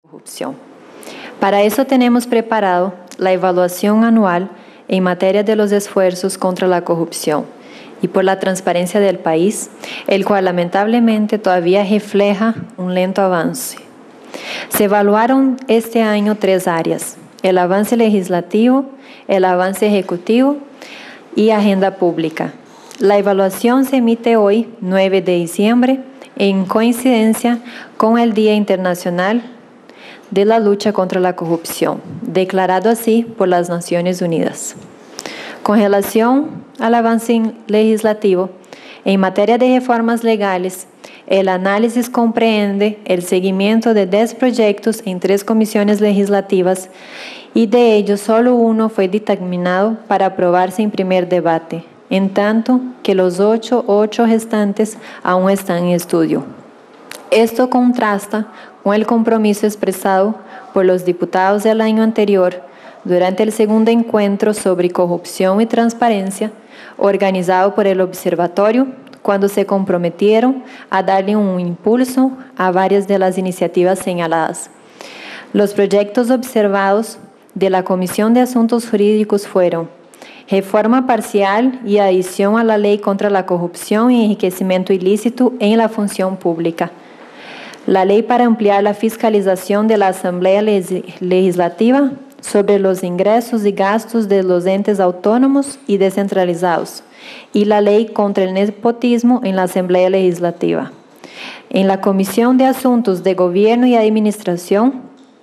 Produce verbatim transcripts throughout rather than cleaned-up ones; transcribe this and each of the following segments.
Corrupción. Para eso tenemos preparado la evaluación anual en materia de los esfuerzos contra la corrupción y por la transparencia del país, el cual lamentablemente todavía refleja un lento avance. Se evaluaron este año tres áreas: el avance legislativo, el avance ejecutivo y agenda pública. La evaluación se emite hoy, nueve de diciembre, en coincidencia con el Día Internacional de la Lucha contra la Corrupción, declarado así por las Naciones Unidas. Con relación al avance legislativo, en materia de reformas legales, el análisis comprende el seguimiento de diez proyectos en tres comisiones legislativas y de ellos solo uno fue dictaminado para aprobarse en primer debate, en tanto que los ocho, ocho restantes aún están en estudio. Esto contrasta con el compromiso expresado por los diputados del año anterior durante el segundo encuentro sobre corrupción y transparencia organizado por el Observatorio, cuando se comprometieron a darle un impulso a varias de las iniciativas señaladas. Los proyectos observados de la Comisión de Asuntos Jurídicos fueron reforma parcial y adición a la Ley contra la Corrupción y Enriquecimiento Ilícito en la Función Pública, la Ley para ampliar la fiscalización de la Asamblea Legislativa sobre los ingresos y gastos de los entes autónomos y descentralizados, y la Ley contra el nepotismo en la Asamblea Legislativa. En la Comisión de Asuntos de Gobierno y Administración,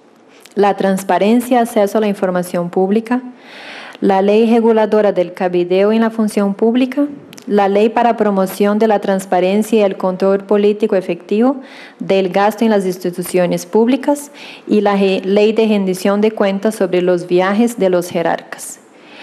la transparencia y acceso a la información pública, la Ley reguladora del cabildeo en la función pública, la Ley para promoción de la transparencia y el control político efectivo del gasto en las instituciones públicas y la Ley de rendición de cuentas sobre los viajes de los jerarcas.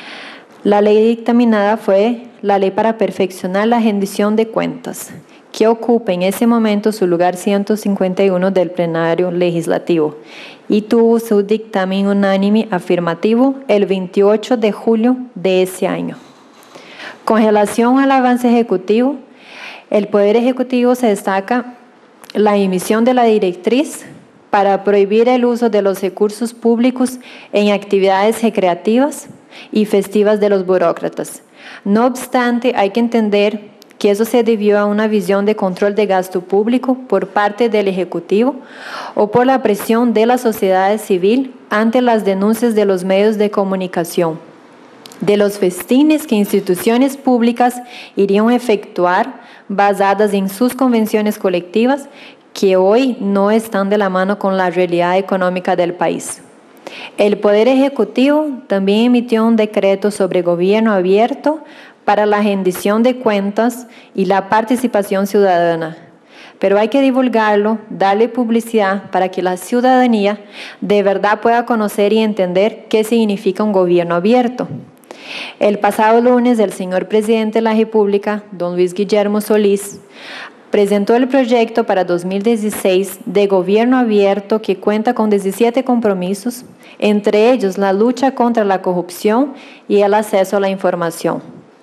La ley dictaminada fue la Ley para perfeccionar la rendición de cuentas, que ocupa en ese momento su lugar ciento cincuenta y uno del plenario legislativo y tuvo su dictamen unánime afirmativo el veintiocho de julio de ese año. Con relación al avance ejecutivo, el Poder Ejecutivo se destaca la emisión de la directriz para prohibir el uso de los recursos públicos en actividades recreativas y festivas de los burócratas. No obstante, hay que entender que eso se debió a una visión de control de gasto público por parte del Ejecutivo o por la presión de la sociedad civil ante las denuncias de los medios de comunicación de los festines que instituciones públicas irían a efectuar basadas en sus convenciones colectivas que hoy no están de la mano con la realidad económica del país. El Poder Ejecutivo también emitió un decreto sobre gobierno abierto para la rendición de cuentas y la participación ciudadana, pero hay que divulgarlo, darle publicidad para que la ciudadanía de verdad pueda conocer y entender qué significa un gobierno abierto. El pasado lunes, el señor presidente de la República, don Luis Guillermo Solís, presentó el proyecto para dos mil dieciséis de gobierno abierto que cuenta con diecisiete compromisos, entre ellos la lucha contra la corrupción y el acceso a la información.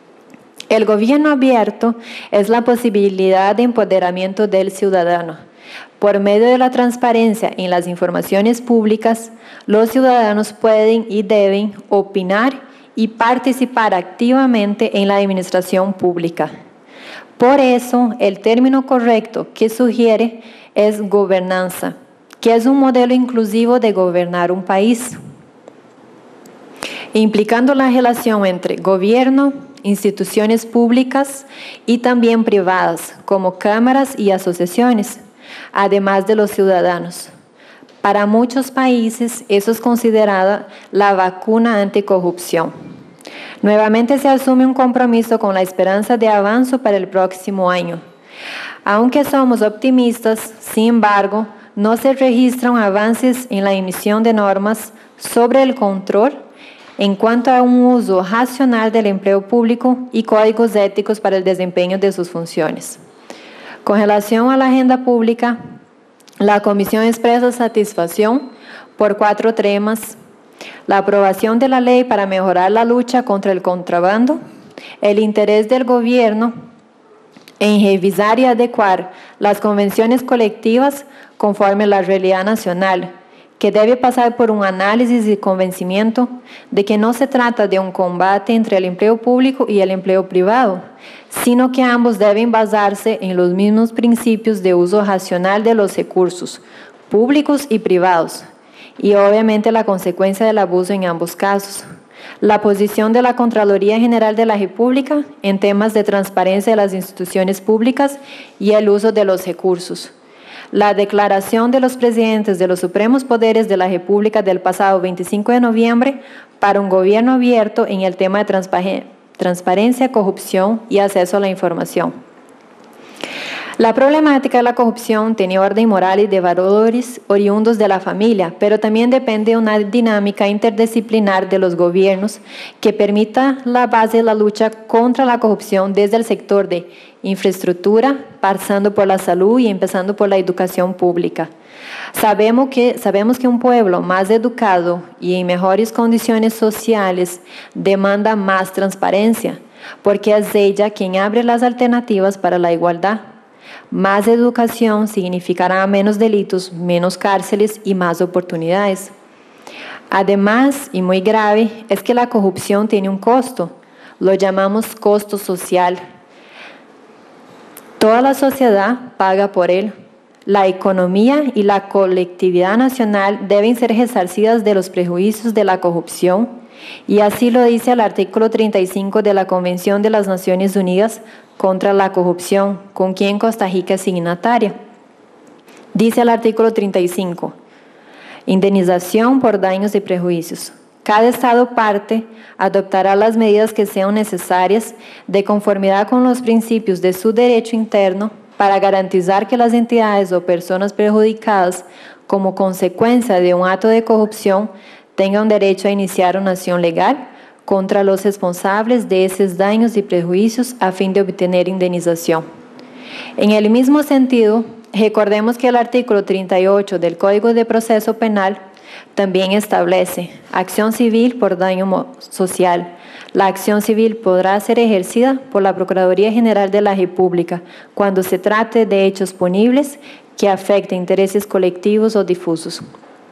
El gobierno abierto es la posibilidad de empoderamiento del ciudadano. Por medio de la transparencia en las informaciones públicas, los ciudadanos pueden y deben opinar y participar activamente en la administración pública. Por eso, el término correcto que sugiere es gobernanza, que es un modelo inclusivo de gobernar un país, implicando la relación entre gobierno, instituciones públicas y también privadas, como cámaras y asociaciones, además de los ciudadanos. Para muchos países, eso es considerada la vacuna anticorrupción. Nuevamente se asume un compromiso con la esperanza de avance para el próximo año. Aunque somos optimistas, sin embargo, no se registran avances en la emisión de normas sobre el control en cuanto a un uso racional del empleo público y códigos éticos para el desempeño de sus funciones. Con relación a la agenda pública, la Comisión expresa satisfacción por cuatro temas: la aprobación de la ley para mejorar la lucha contra el contrabando, el interés del gobierno en revisar y adecuar las convenciones colectivas conforme a la realidad nacional, que debe pasar por un análisis y convencimiento de que no se trata de un combate entre el empleo público y el empleo privado, sino que ambos deben basarse en los mismos principios de uso racional de los recursos, públicos y privados, y obviamente la consecuencia del abuso en ambos casos. La posición de la Contraloría General de la República en temas de transparencia de las instituciones públicas y el uso de los recursos. La declaración de los presidentes de los supremos poderes de la República del pasado veinticinco de noviembre para un gobierno abierto en el tema de transparencia, corrupción y acceso a la información. La problemática de la corrupción tiene orden moral y de valores oriundos de la familia, pero también depende de una dinámica interdisciplinar de los gobiernos que permita la base de la lucha contra la corrupción desde el sector de infraestructura, pasando por la salud y empezando por la educación pública. Sabemos que, sabemos que un pueblo más educado y en mejores condiciones sociales demanda más transparencia, porque es ella quien abre las alternativas para la igualdad. Más educación significará menos delitos, menos cárceles y más oportunidades. Además, y muy grave, es que la corrupción tiene un costo. Lo llamamos costo social. Toda la sociedad paga por él. La economía y la colectividad nacional deben ser resarcidas de los prejuicios de la corrupción, y así lo dice el artículo treinta y cinco de la Convención de las Naciones Unidas contra la Corrupción, con quien Costa Rica es signataria. Dice el artículo treinta y cinco, indemnización por daños y prejuicios. Cada Estado parte adoptará las medidas que sean necesarias de conformidad con los principios de su derecho interno para garantizar que las entidades o personas perjudicadas como consecuencia de un acto de corrupción tengan derecho a iniciar una acción legal contra los responsables de esos daños y prejuicios a fin de obtener indemnización. En el mismo sentido, recordemos que el artículo treinta y ocho del Código de Proceso Penal también establece acción civil por daño social. La acción civil podrá ser ejercida por la Procuraduría General de la República cuando se trate de hechos punibles que afecten intereses colectivos o difusos.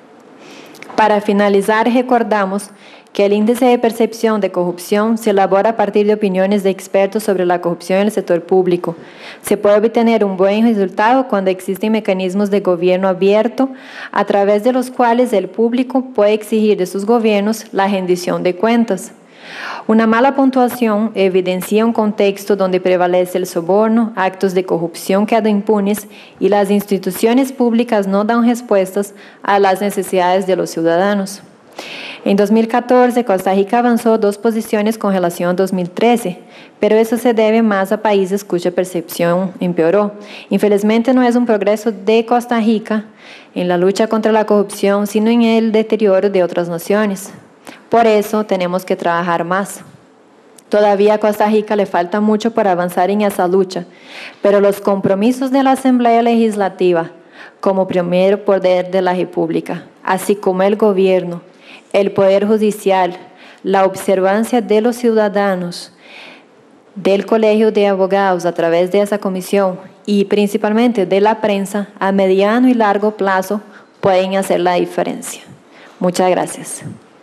Para finalizar, recordamos que el índice de percepción de corrupción se elabora a partir de opiniones de expertos sobre la corrupción en el sector público. Se puede obtener un buen resultado cuando existen mecanismos de gobierno abierto a través de los cuales el público puede exigir de sus gobiernos la rendición de cuentas. Una mala puntuación evidencia un contexto donde prevalece el soborno, actos de corrupción quedan impunes y las instituciones públicas no dan respuestas a las necesidades de los ciudadanos. En dos mil catorce, Costa Rica avanzó dos posiciones con relación a dos mil trece, pero eso se debe más a países cuya percepción empeoró. Infelizmente no es un progreso de Costa Rica en la lucha contra la corrupción, sino en el deterioro de otras naciones. Por eso tenemos que trabajar más. Todavía a Costa Rica le falta mucho para avanzar en esa lucha, pero los compromisos de la Asamblea Legislativa, como primer poder de la República, así como el gobierno, el Poder Judicial, la observancia de los ciudadanos, del Colegio de Abogados a través de esa comisión y principalmente de la prensa, a mediano y largo plazo pueden hacer la diferencia. Muchas gracias.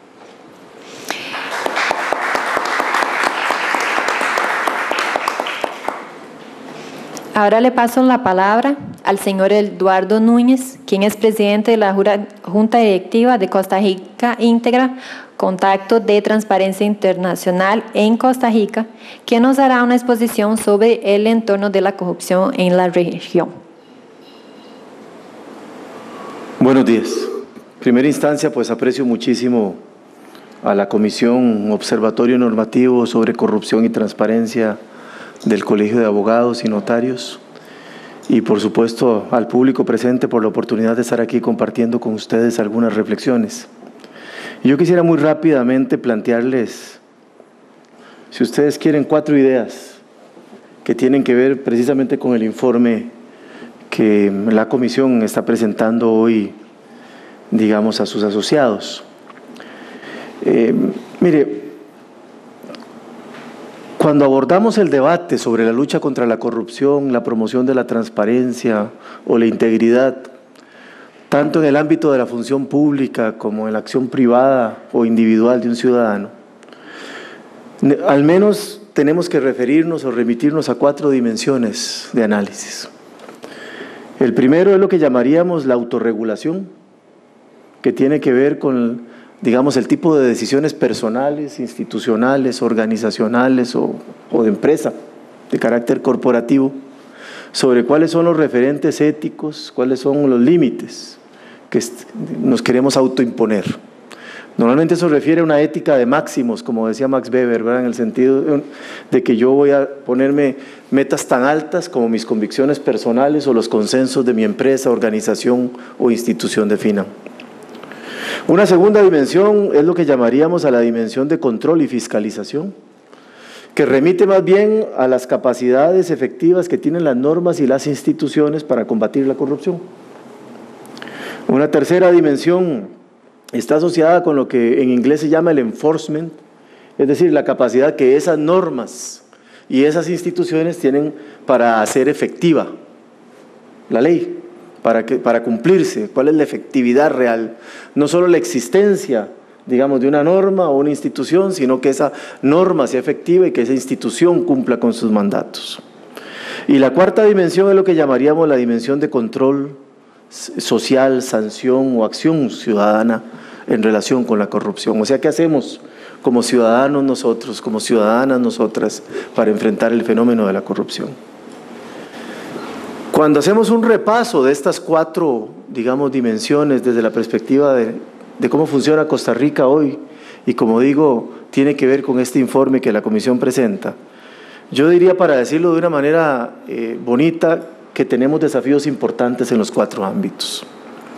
Ahora le paso la palabra al señor Eduardo Núñez, quien es presidente de la Junta Directiva de Costa Rica Íntegra, Contacto de Transparencia Internacional en Costa Rica, que nos dará una exposición sobre el entorno de la corrupción en la región. Buenos días. En primera instancia, pues aprecio muchísimo a la Comisión Observatorio Normativo sobre Corrupción y Transparencia del Colegio de Abogados y Notarios y por supuesto al público presente por la oportunidad de estar aquí compartiendo con ustedes algunas reflexiones. Y yo quisiera muy rápidamente plantearles, si ustedes quieren, cuatro ideas que tienen que ver precisamente con el informe que la Comisión está presentando hoy, digamos, a sus asociados. Eh, mire, cuando abordamos el debate sobre la lucha contra la corrupción, la promoción de la transparencia o la integridad, tanto en el ámbito de la función pública como en la acción privada o individual de un ciudadano, al menos tenemos que referirnos o remitirnos a cuatro dimensiones de análisis. El primero es lo que llamaríamos la autorregulación, que tiene que ver con, digamos, el tipo de decisiones personales, institucionales, organizacionales o, o de empresa, de carácter corporativo, sobre cuáles son los referentes éticos, cuáles son los límites que nos queremos autoimponer. Normalmente eso refiere a una ética de máximos, como decía Max Weber, ¿verdad? En el sentido de que yo voy a ponerme metas tan altas como mis convicciones personales o los consensos de mi empresa, organización o institución definan. Una segunda dimensión es lo que llamaríamos a la dimensión de control y fiscalización, que remite más bien a las capacidades efectivas que tienen las normas y las instituciones para combatir la corrupción. Una tercera dimensión está asociada con lo que en inglés se llama el enforcement, es decir, la capacidad que esas normas y esas instituciones tienen para hacer efectiva la ley, para, que, para cumplirse. ¿Cuál es la efectividad real? No solo la existencia, digamos, de una norma o una institución, sino que esa norma sea efectiva y que esa institución cumpla con sus mandatos. Y la cuarta dimensión es lo que llamaríamos la dimensión de control social, sanción o acción ciudadana en relación con la corrupción. O sea, ¿qué hacemos como ciudadanos nosotros, como ciudadanas nosotras, para enfrentar el fenómeno de la corrupción? Cuando hacemos un repaso de estas cuatro, digamos, dimensiones desde la perspectiva de, de cómo funciona Costa Rica hoy, y como digo, tiene que ver con este informe que la Comisión presenta, yo diría, para decirlo de una manera eh, bonita, que tenemos desafíos importantes en los cuatro ámbitos.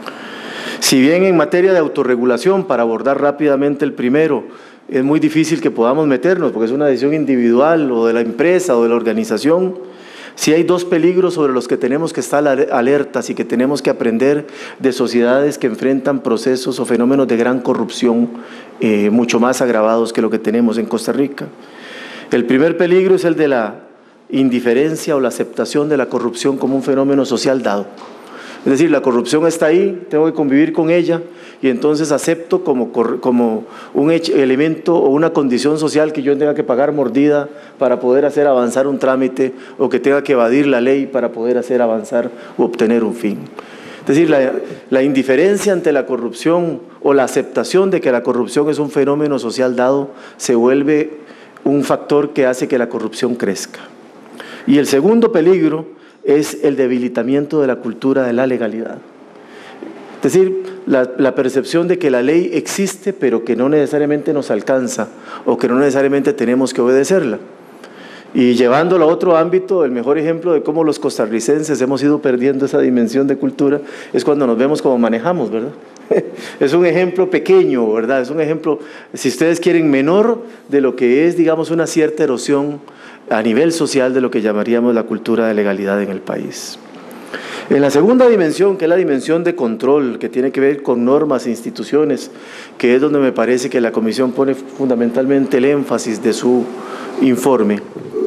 Si bien en materia de autorregulación, para abordar rápidamente el primero, es muy difícil que podamos meternos, porque es una decisión individual o de la empresa o de la organización, sí hay dos peligros sobre los que tenemos que estar alertas y que tenemos que aprender de sociedades que enfrentan procesos o fenómenos de gran corrupción eh, mucho más agravados que lo que tenemos en Costa Rica. El primer peligro es el de la indiferencia o la aceptación de la corrupción como un fenómeno social dado. Es decir, la corrupción está ahí, tengo que convivir con ella y entonces acepto como, como un elemento o una condición social que yo tenga que pagar mordida para poder hacer avanzar un trámite o que tenga que evadir la ley para poder hacer avanzar o obtener un fin. Es decir, la, la indiferencia ante la corrupción o la aceptación de que la corrupción es un fenómeno social dado se vuelve un factor que hace que la corrupción crezca. Y el segundo peligro es el debilitamiento de la cultura de la legalidad. Es decir, la, la percepción de que la ley existe, pero que no necesariamente nos alcanza o que no necesariamente tenemos que obedecerla. Y llevándolo a otro ámbito, el mejor ejemplo de cómo los costarricenses hemos ido perdiendo esa dimensión de cultura es cuando nos vemos como manejamos, ¿verdad? Es un ejemplo pequeño, ¿verdad? Es un ejemplo, si ustedes quieren, menor de lo que es, digamos, una cierta erosión a nivel social de lo que llamaríamos la cultura de legalidad en el país. En la segunda dimensión, que es la dimensión de control, que tiene que ver con normas e instituciones, que es donde me parece que la Comisión pone fundamentalmente el énfasis de su informe.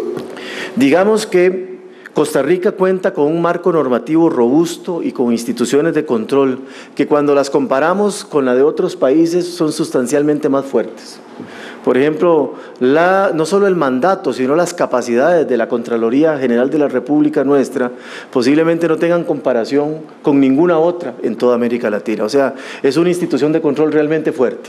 Digamos que Costa Rica cuenta con un marco normativo robusto y con instituciones de control que cuando las comparamos con la de otros países son sustancialmente más fuertes. Por ejemplo, la, no solo el mandato, sino las capacidades de la Contraloría General de la República nuestra posiblemente no tengan comparación con ninguna otra en toda América Latina. O sea, es una institución de control realmente fuerte.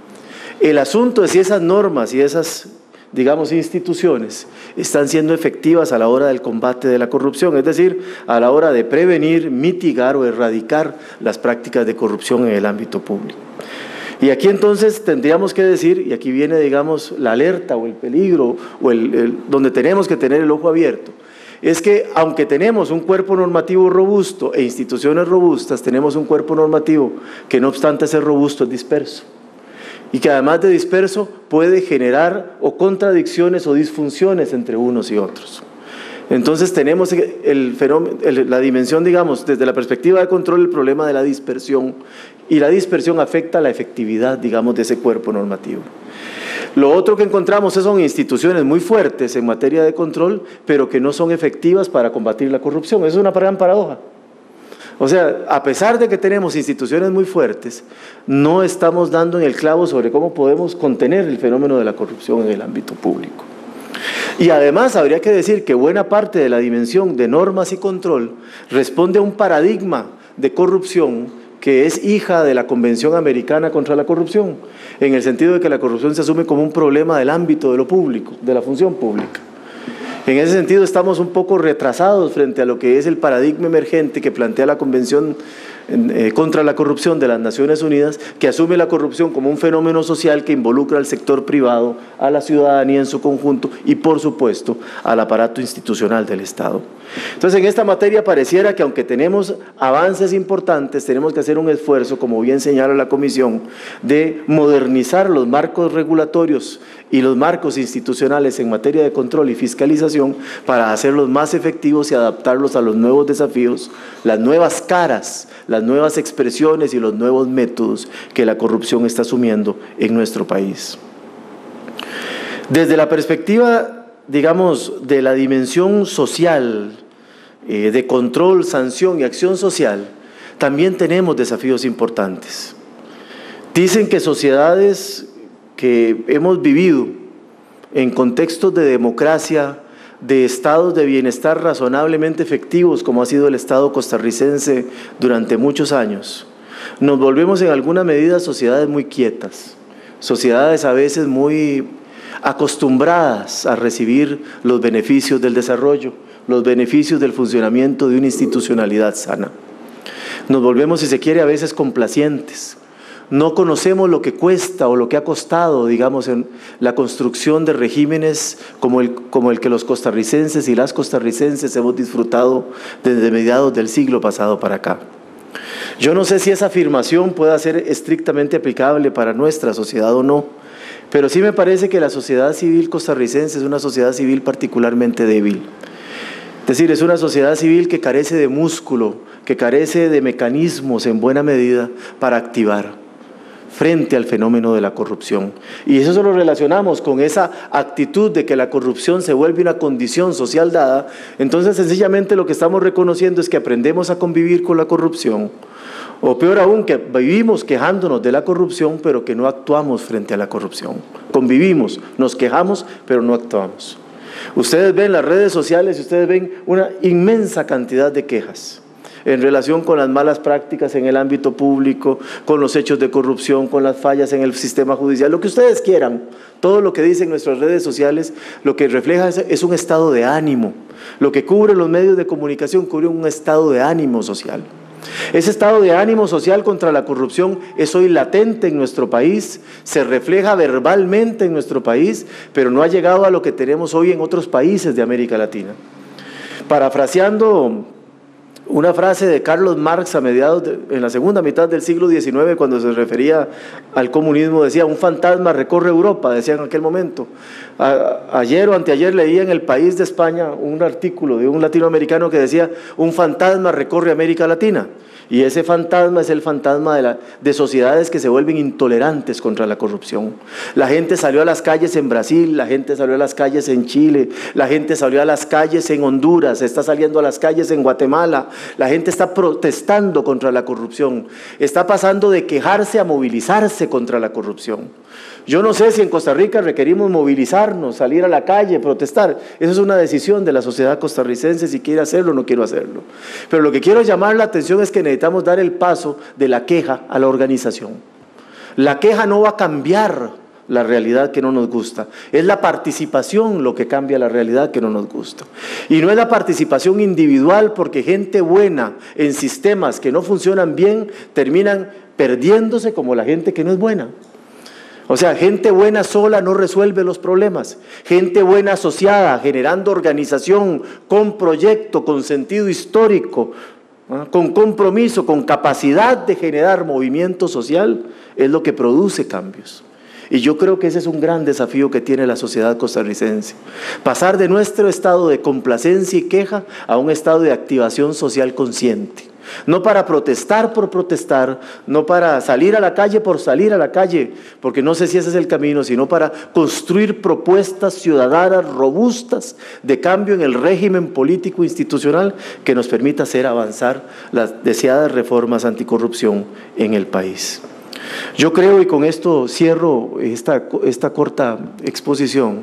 El asunto es si esas normas y esas, digamos, instituciones están siendo efectivas a la hora del combate de la corrupción, es decir, a la hora de prevenir, mitigar o erradicar las prácticas de corrupción en el ámbito público. Y aquí entonces tendríamos que decir, y aquí viene, digamos, la alerta o el peligro, o el, el, donde tenemos que tener el ojo abierto, es que aunque tenemos un cuerpo normativo robusto e instituciones robustas, tenemos un cuerpo normativo que no obstante ser robusto es disperso. Y que además de disperso puede generar o contradicciones o disfunciones entre unos y otros. Entonces tenemos el fenómeno, el, la dimensión, digamos, desde la perspectiva de control, el problema de la dispersión, y la dispersión afecta la efectividad, digamos, de ese cuerpo normativo. Lo otro que encontramos son instituciones muy fuertes en materia de control, pero que no son efectivas para combatir la corrupción. Eso es una gran paradoja. O sea, a pesar de que tenemos instituciones muy fuertes, no estamos dando en el clavo sobre cómo podemos contener el fenómeno de la corrupción en el ámbito público. Y además habría que decir que buena parte de la dimensión de normas y control responde a un paradigma de corrupción que es hija de la Convención Americana contra la Corrupción, en el sentido de que la corrupción se asume como un problema del ámbito de lo público, de la función pública. En ese sentido estamos un poco retrasados frente a lo que es el paradigma emergente que plantea la Convención eh, contra la Corrupción de las Naciones Unidas, que asume la corrupción como un fenómeno social que involucra al sector privado, a la ciudadanía en su conjunto y, por supuesto, al aparato institucional del Estado. Entonces, en esta materia pareciera que aunque tenemos avances importantes, tenemos que hacer un esfuerzo, como bien señala la Comisión, de modernizar los marcos regulatorios y los marcos institucionales en materia de control y fiscalización para hacerlos más efectivos y adaptarlos a los nuevos desafíos, las nuevas caras, las nuevas expresiones y los nuevos métodos que la corrupción está asumiendo en nuestro país. Desde la perspectiva, digamos, de la dimensión social, eh, de control, sanción y acción social, también tenemos desafíos importantes. Dicen que sociedades que hemos vivido en contextos de democracia, de estados de bienestar razonablemente efectivos, como ha sido el Estado costarricense durante muchos años, nos volvemos en alguna medida sociedades muy quietas, sociedades a veces muy acostumbradas a recibir los beneficios del desarrollo, los beneficios del funcionamiento de una institucionalidad sana. Nos volvemos, si se quiere, a veces complacientes. No conocemos lo que cuesta o lo que ha costado, digamos, en la construcción de regímenes como el, como el que los costarricenses y las costarricenses hemos disfrutado desde mediados del siglo pasado para acá. Yo no sé si esa afirmación pueda ser estrictamente aplicable para nuestra sociedad o no, pero sí me parece que la sociedad civil costarricense es una sociedad civil particularmente débil. Es decir, es una sociedad civil que carece de músculo, que carece de mecanismos en buena medida para activar frente al fenómeno de la corrupción. Y eso se lo relacionamos con esa actitud de que la corrupción se vuelve una condición social dada. Entonces, sencillamente lo que estamos reconociendo es que aprendemos a convivir con la corrupción, o peor aún, que vivimos quejándonos de la corrupción, pero que no actuamos frente a la corrupción. Convivimos, nos quejamos, pero no actuamos. Ustedes ven las redes sociales y ustedes ven una inmensa cantidad de quejas en relación con las malas prácticas en el ámbito público, con los hechos de corrupción, con las fallas en el sistema judicial, lo que ustedes quieran. Todo lo que dicen nuestras redes sociales, lo que refleja es, es un estado de ánimo. Lo que cubre los medios de comunicación cubre un estado de ánimo social. Ese estado de ánimo social contra la corrupción es hoy latente en nuestro país, se refleja verbalmente en nuestro país, pero no ha llegado a lo que tenemos hoy en otros países de América Latina. Parafraseando una frase de Carlos Marx a mediados de, en la segunda mitad del siglo diecinueve, cuando se refería al comunismo, decía: un fantasma recorre Europa, decía en aquel momento. A, ayer o anteayer leía en El País de España un artículo de un latinoamericano que decía: un fantasma recorre América Latina. Y ese fantasma es el fantasma de, la, de sociedades que se vuelven intolerantes contra la corrupción. La gente salió a las calles en Brasil, la gente salió a las calles en Chile, la gente salió a las calles en Honduras, está saliendo a las calles en Guatemala, la gente está protestando contra la corrupción, está pasando de quejarse a movilizarse contra la corrupción. Yo no sé si en Costa Rica requerimos movilizarnos, salir a la calle, protestar. Esa es una decisión de la sociedad costarricense si quiere hacerlo o no quiere hacerlo. Pero lo que quiero llamar la atención es que necesitamos dar el paso de la queja a la organización. La queja no va a cambiar la realidad que no nos gusta. Es la participación lo que cambia la realidad que no nos gusta. Y no es la participación individual, porque gente buena en sistemas que no funcionan bien terminan perdiéndose como la gente que no es buena. O sea, gente buena sola no resuelve los problemas. Gente buena asociada, generando organización, con proyecto, con sentido histórico, ¿no?, con compromiso, con capacidad de generar movimiento social, es lo que produce cambios. Y yo creo que ese es un gran desafío que tiene la sociedad costarricense. Pasar de nuestro estado de complacencia y queja a un estado de activación social consciente. No para protestar por protestar, no para salir a la calle por salir a la calle, porque no sé si ese es el camino, sino para construir propuestas ciudadanas robustas de cambio en el régimen político institucional que nos permita hacer avanzar las deseadas reformas anticorrupción en el país. Yo creo, y con esto cierro esta, esta corta exposición,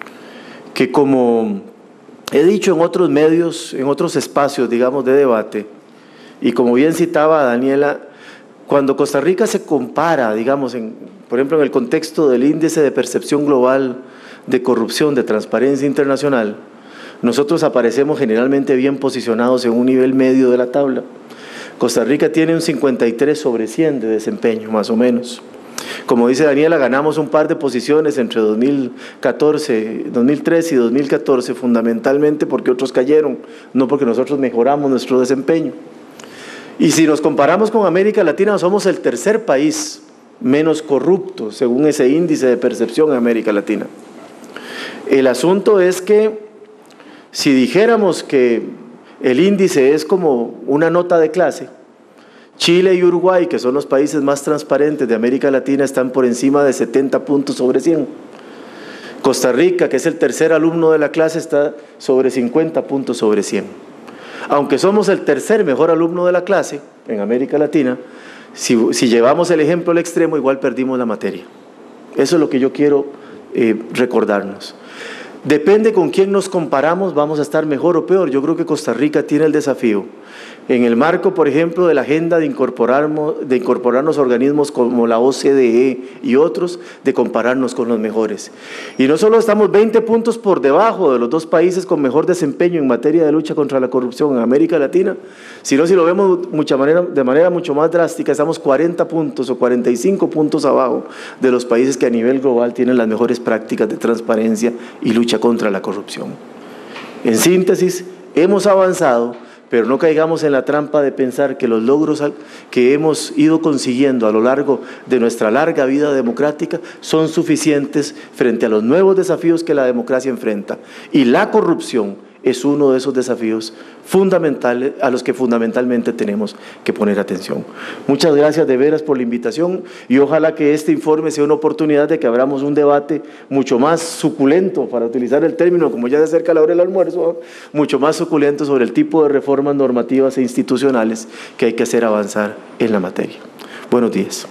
que como he dicho en otros medios, en otros espacios, digamos, de debate, y como bien citaba Daniela, cuando Costa Rica se compara, digamos, en, por ejemplo, en el contexto del índice de percepción global de corrupción de Transparencia Internacional, nosotros aparecemos generalmente bien posicionados en un nivel medio de la tabla. Costa Rica tiene un cincuenta y tres sobre cien de desempeño, más o menos. Como dice Daniela, ganamos un par de posiciones entre dos mil catorce, dos mil trece y dos mil catorce, fundamentalmente porque otros cayeron, no porque nosotros mejoramos nuestro desempeño. Y si nos comparamos con América Latina, somos el tercer país menos corrupto, según ese índice de percepción en América Latina. El asunto es que si dijéramos que el índice es como una nota de clase, Chile y Uruguay, que son los países más transparentes de América Latina, están por encima de setenta puntos sobre cien. Costa Rica, que es el tercer alumno de la clase, está sobre cincuenta puntos sobre cien. Aunque somos el tercer mejor alumno de la clase en América Latina, si, si llevamos el ejemplo al extremo, igual perdimos la materia. Eso es lo que yo quiero eh, recordarnos. Depende con quién nos comparamos, vamos a estar mejor o peor. Yo creo que Costa Rica tiene el desafío, en el marco, por ejemplo, de la agenda de incorporarnos, de incorporarnos a organismos como la O C D E y otros, de compararnos con los mejores. Y no solo estamos veinte puntos por debajo de los dos países con mejor desempeño en materia de lucha contra la corrupción en América Latina, sino si lo vemos mucha manera, de manera mucho más drástica, estamos cuarenta puntos o cuarenta y cinco puntos abajo de los países que a nivel global tienen las mejores prácticas de transparencia y lucha contra la corrupción. En síntesis, hemos avanzado, pero no caigamos en la trampa de pensar que los logros que hemos ido consiguiendo a lo largo de nuestra larga vida democrática son suficientes frente a los nuevos desafíos que la democracia enfrenta. Y la corrupción es uno de esos desafíos fundamentales a los que fundamentalmente tenemos que poner atención. Muchas gracias de veras por la invitación y ojalá que este informe sea una oportunidad de que abramos un debate mucho más suculento, para utilizar el término, como ya se acerca la hora del almuerzo, mucho más suculento sobre el tipo de reformas normativas e institucionales que hay que hacer avanzar en la materia. Buenos días.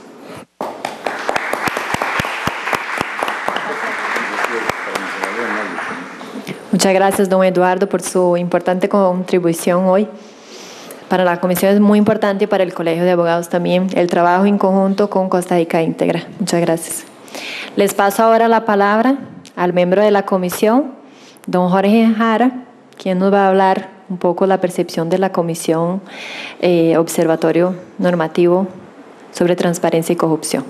Muchas gracias, don Eduardo, por su importante contribución hoy. Para la Comisión es muy importante y para el Colegio de Abogados también el trabajo en conjunto con Costa Rica Íntegra. Muchas gracias. Les paso ahora la palabra al miembro de la Comisión, don Jorge Jara, quien nos va a hablar un poco la percepción de la Comisión eh, Observatorio Normativo sobre Transparencia y Corrupción.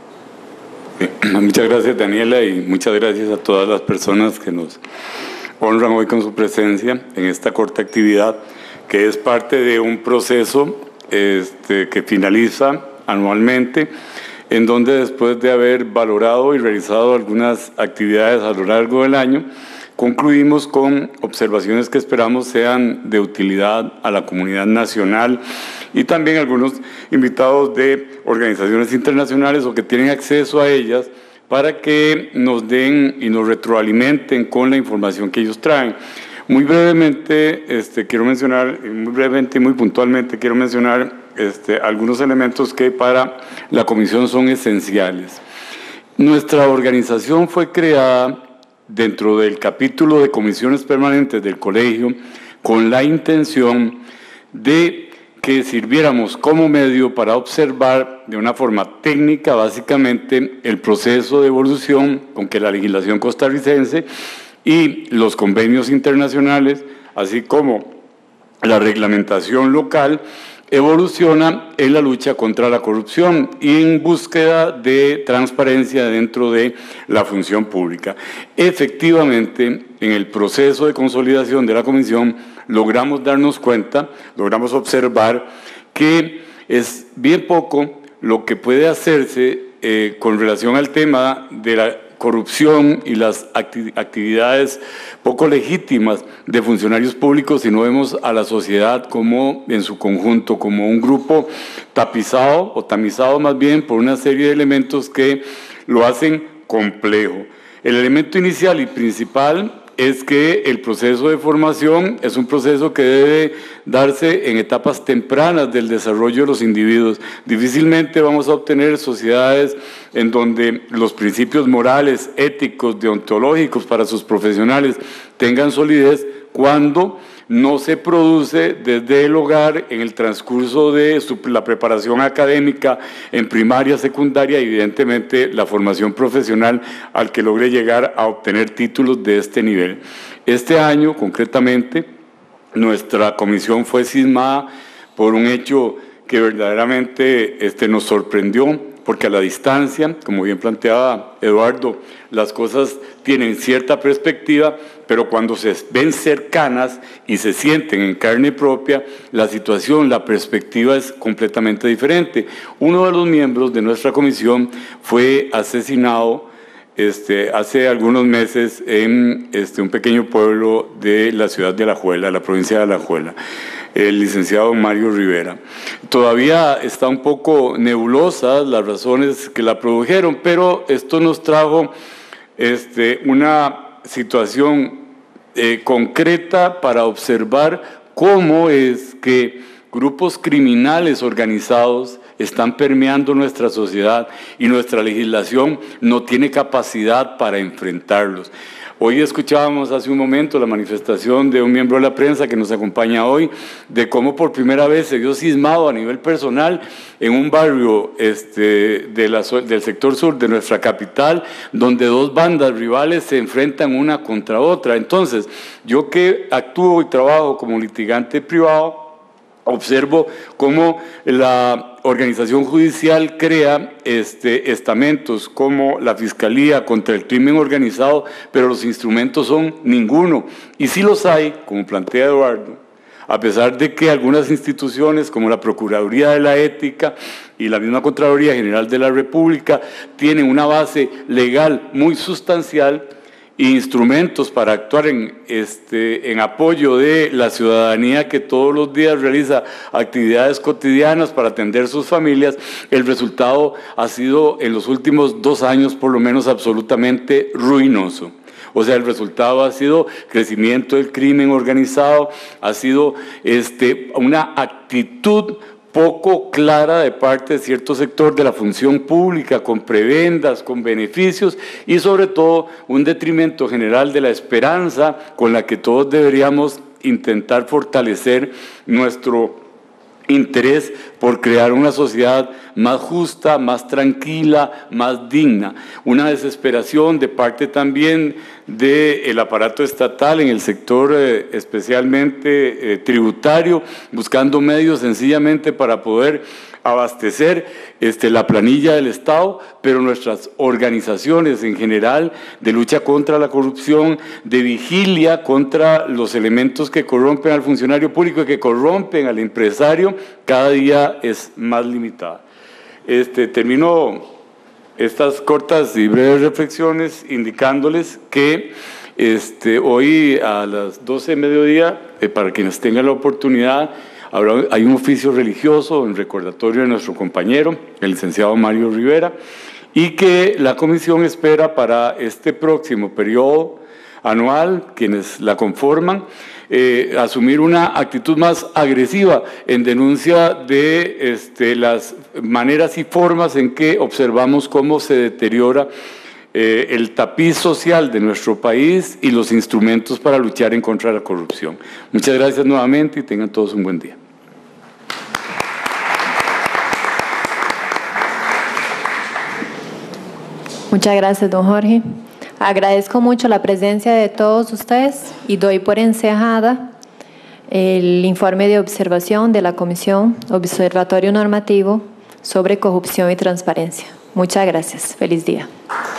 Muchas gracias, Daniela, y muchas gracias a todas las personas que nos honran hoy con su presencia en esta corta actividad, que es parte de un proceso este, que finaliza anualmente, en donde después de haber valorado y realizado algunas actividades a lo largo del año, concluimos con observaciones que esperamos sean de utilidad a la comunidad nacional y también algunos invitados de organizaciones internacionales o que tienen acceso a ellas, para que nos den y nos retroalimenten con la información que ellos traen. Muy brevemente, este, quiero mencionar, muy brevemente y muy puntualmente, quiero mencionar este, algunos elementos que para la Comisión son esenciales. Nuestra organización fue creada dentro del capítulo de comisiones permanentes del colegio con la intención de que sirviéramos como medio para observar de una forma técnica básicamente el proceso de evolución con que la legislación costarricense y los convenios internacionales, así como la reglamentación local, evoluciona en la lucha contra la corrupción y en búsqueda de transparencia dentro de la función pública. Efectivamente, en el proceso de consolidación de la Comisión, logramos darnos cuenta, logramos observar que es bien poco lo que puede hacerse eh, con relación al tema de la corrupción y las acti- actividades poco legítimas de funcionarios públicos, sino vemos a la sociedad como en su conjunto, como un grupo tapizado o tamizado más bien por una serie de elementos que lo hacen complejo. El elemento inicial y principal es que el proceso de formación es un proceso que debe darse en etapas tempranas del desarrollo de los individuos. Difícilmente vamos a obtener sociedades en donde los principios morales, éticos, deontológicos para sus profesionales tengan solidez cuando no se produce desde el hogar en el transcurso de su, la preparación académica en primaria, secundaria y evidentemente la formación profesional al que logre llegar a obtener títulos de este nivel. Este año, concretamente, nuestra comisión fue cismada por un hecho que verdaderamente este, nos sorprendió, porque a la distancia, como bien planteaba Eduardo, las cosas tienen cierta perspectiva, pero cuando se ven cercanas y se sienten en carne propia, la situación, la perspectiva es completamente diferente. Uno de los miembros de nuestra comisión fue asesinado este, hace algunos meses en este, un pequeño pueblo de la ciudad de Alajuela, la provincia de Alajuela, el licenciado Mario Rivera. Todavía está un poco nebulosas las razones que la produjeron, pero esto nos trajo este, una situación eh, concreta para observar cómo es que grupos criminales organizados están permeando nuestra sociedad y nuestra legislación no tiene capacidad para enfrentarlos. Hoy escuchábamos hace un momento la manifestación de un miembro de la prensa que nos acompaña hoy, de cómo por primera vez se vio cismado a nivel personal en un barrio este, de la, del sector sur de nuestra capital, donde dos bandas rivales se enfrentan una contra otra. Entonces, yo que actúo y trabajo como litigante privado, observo cómo la organización judicial crea este, estamentos como la Fiscalía contra el crimen organizado, pero los instrumentos son ninguno. Y sí los hay, como plantea Eduardo, a pesar de que algunas instituciones como la Procuraduría de la Ética y la misma Contraloría General de la República tienen una base legal muy sustancial e instrumentos para actuar en, este, en apoyo de la ciudadanía que todos los días realiza actividades cotidianas para atender sus familias. El resultado ha sido en los últimos dos años por lo menos absolutamente ruinoso. O sea, el resultado ha sido crecimiento del crimen organizado, ha sido este, una actitud poco clara de parte de cierto sector de la función pública, con prebendas, con beneficios y sobre todo un detrimento general de la esperanza con la que todos deberíamos intentar fortalecer nuestro interés por crear una sociedad más justa, más tranquila, más digna. Una desesperación de parte también del aparato estatal en el sector eh, especialmente eh, tributario, buscando medios sencillamente para poder abastecer este, la planilla del Estado, pero nuestras organizaciones en general de lucha contra la corrupción, de vigilia contra los elementos que corrompen al funcionario público y que corrompen al empresario, cada día es más limitada. Este, termino estas cortas y breves reflexiones indicándoles que este, hoy a las doce de mediodía, eh, para quienes tengan la oportunidad, Habrá, hay un oficio religioso en recordatorio de nuestro compañero, el licenciado Mario Rivera, y que la comisión espera para este próximo periodo anual, quienes la conforman, eh, asumir una actitud más agresiva en denuncia de este, las maneras y formas en que observamos cómo se deteriora Eh, el tapiz social de nuestro país y los instrumentos para luchar en contra de la corrupción. Muchas gracias nuevamente y tengan todos un buen día. Muchas gracias, don Jorge. Agradezco mucho la presencia de todos ustedes y doy por encejada el informe de observación de la Comisión Observatorio Normativo sobre Corrupción y Transparencia. Muchas gracias. Feliz día.